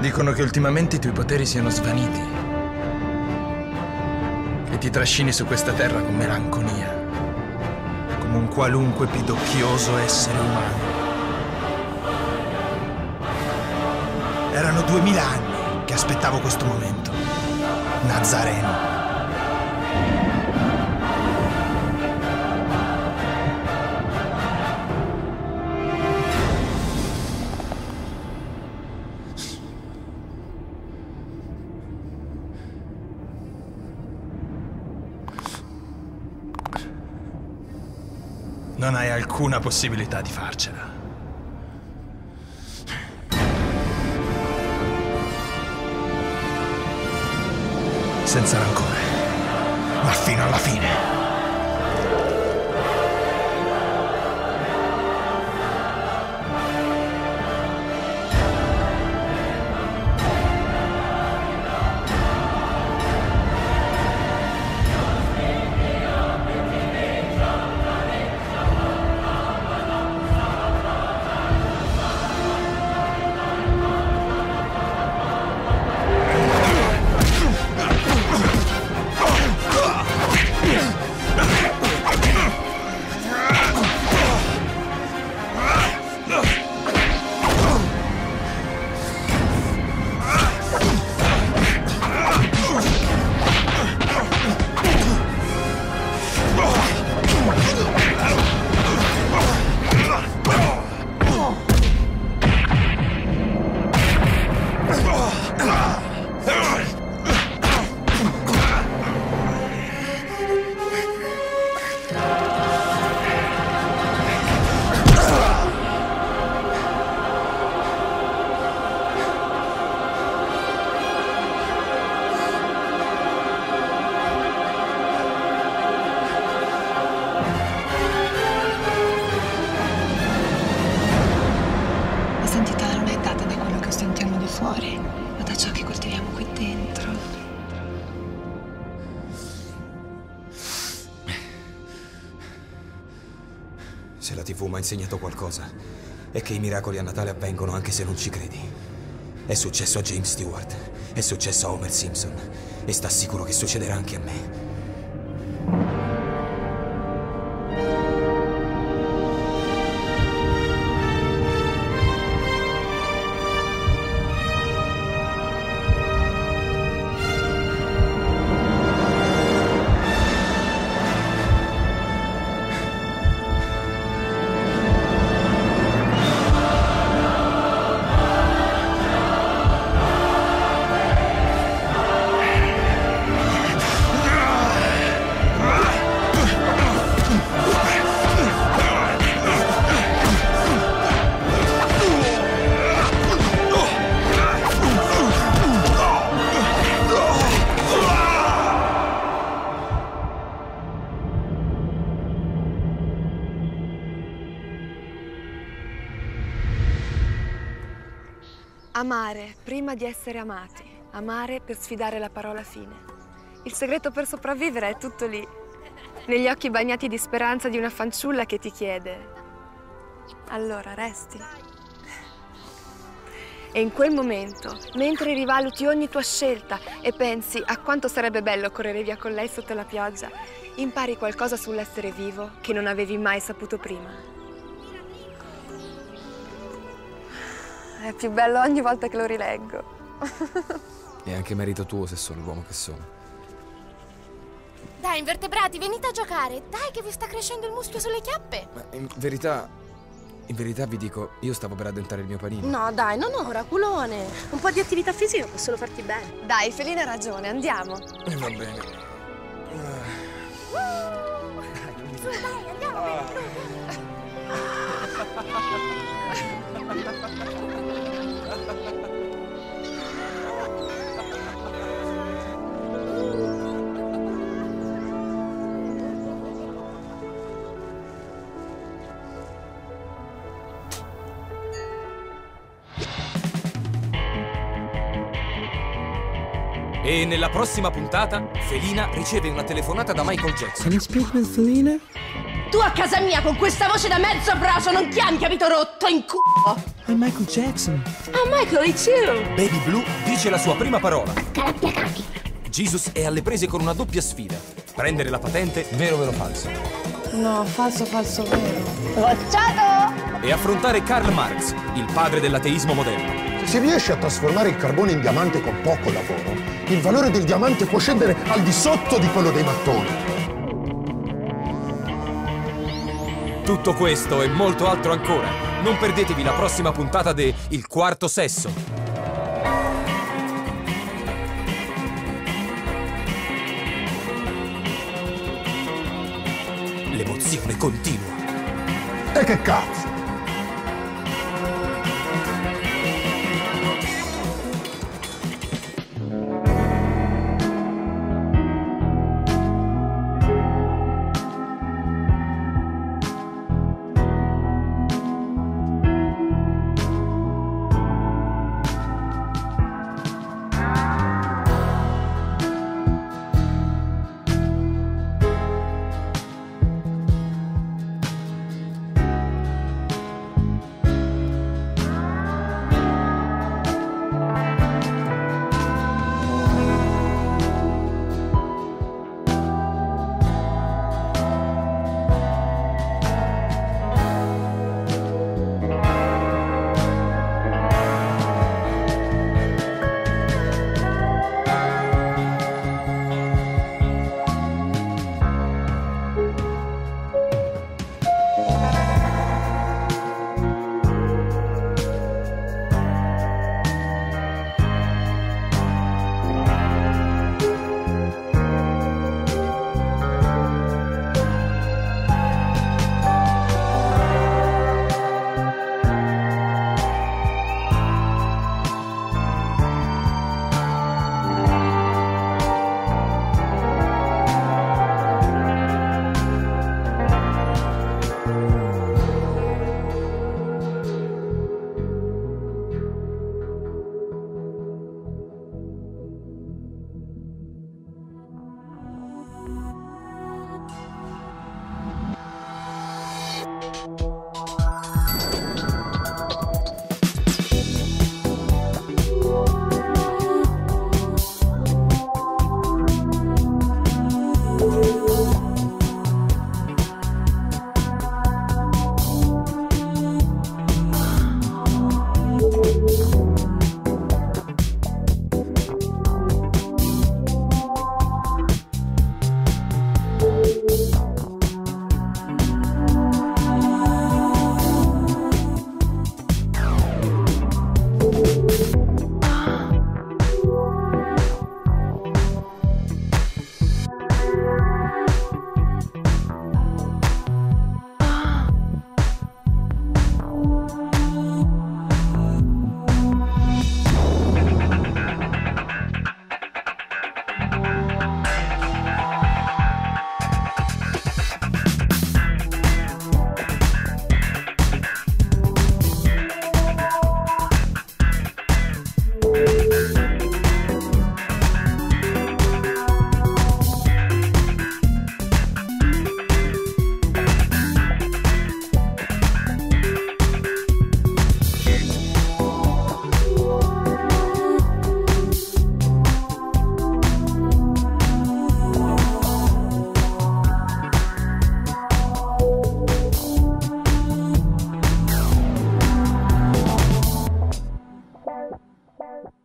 Dicono che ultimamente i tuoi poteri siano svaniti. Che ti trascini su questa terra con melanconia, come un qualunque pidocchioso essere umano. Erano 2000 anni che aspettavo questo momento. Nazareno. Non hai alcuna possibilità di farcela. Senza rancore, ma fino alla fine. Fuori, ma da ciò che coltiviamo qui dentro. Se la TV mi ha insegnato qualcosa, è che i miracoli a Natale avvengono anche se non ci credi. È successo a James Stewart, è successo a Homer Simpson, e sta sicuro che succederà anche a me. Amare prima di essere amati, amare per sfidare la parola fine. Il segreto per sopravvivere è tutto lì, negli occhi bagnati di speranza di una fanciulla che ti chiede: allora resti? E in quel momento, mentre rivaluti ogni tua scelta e pensi a quanto sarebbe bello correre via con lei sotto la pioggia, impari qualcosa sull'essere vivo che non avevi mai saputo prima. È più bello ogni volta che lo rileggo. È anche merito tuo se sono l'uomo che sono. Dai, invertebrati, venite a giocare. Dai, che vi sta crescendo il muschio sulle chiappe. Ma in verità vi dico, io stavo per addentare il mio panino. No, dai, non ora, culone. Un po' di attività fisica può solo farti bene. Dai, Felina ha ragione, andiamo. Va bene. Dai, andiamo. E nella prossima puntata, Felina riceve una telefonata da Michael Jackson. Can you speak with Felina? tu a casa mia con questa voce da mezzo braso non chiami, capito, rotto in culo. È Michael Jackson. Ah, Michael, it's you. Baby Blue dice la sua prima parola. Jesus è alle prese con una doppia sfida. Prendere la patente, vero o falso. No, falso, falso, vero. Bocciato! E affrontare Karl Marx, il padre dell'ateismo moderno. Se si riesce a trasformare il carbone in diamante con poco lavoro, il valore del diamante può scendere al di sotto di quello dei mattoni. Tutto questo e molto altro ancora. Non perdetevi la prossima puntata de Il Quarto Sesso. L'emozione continua. E che cazzo? Bye.